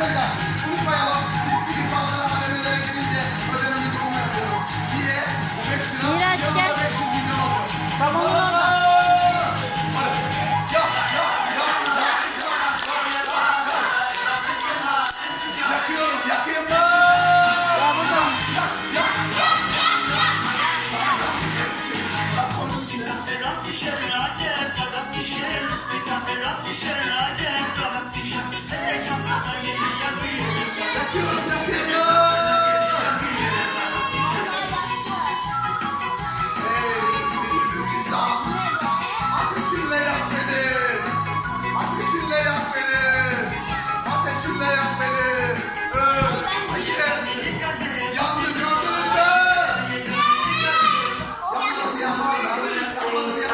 Arkadaşlar unutmayalım. Biz bir insanlara AVM'lere gidince ödememizi bunu yapıyoruz. Niye? Bu 5 lira Miraç yanında gel. 500 milyon oluyor. Tamam orada. Yakıyorum, yakayım mı? Ya buradan. Yakıyorum, yakayım mı? Ateşinle yak beni. Ateşinle yak beni. Ateşinle yak beni. Hayır. Yandı gördünüz mü? Yandı, yandı.